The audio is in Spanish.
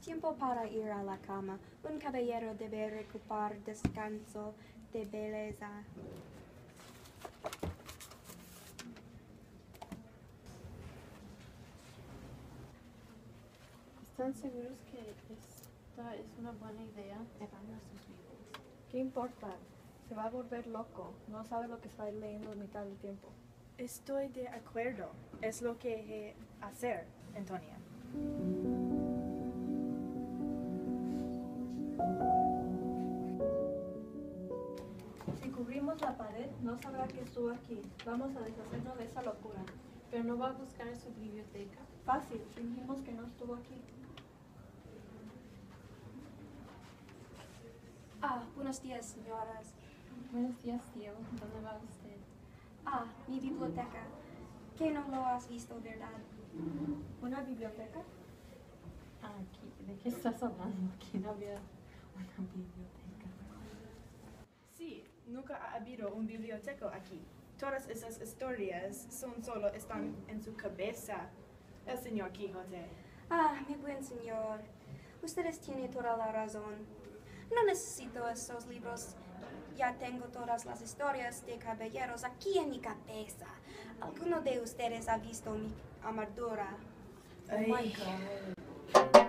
tiempo para ir a la cama. Un caballero debe recuperar descanso de belleza. ¿Están seguros que esta es una buena idea? Evaluar sus libros. ¿Qué importa? Se va a volver loco. No sabe lo que está leyendo a mitad del tiempo. Estoy de acuerdo. Es lo que hay que hacer, Antonia. Si cubrimos la pared, no sabrá que estuvo aquí. Vamos a deshacernos de esa locura. Pero no va a buscar en su biblioteca. Fácil, fingimos que no estuvo aquí. Buenos días, señoras. Buenos días, tío. ¿Dónde va usted? Mi biblioteca. Que no lo has visto, ¿verdad? ¿Una biblioteca? Aquí. ¿De qué estás hablando? Aquí no había una biblioteca. Sí, nunca ha habido un biblioteca aquí. Todas esas historias están en su cabeza. El señor Quijote. Mi buen señor. Ustedes tienen toda la razón. No necesito estos libros. Ya tengo todas las historias de caballeros aquí en mi cabeza. ¿Alguno de ustedes ha visto mi armadura? Oh my God.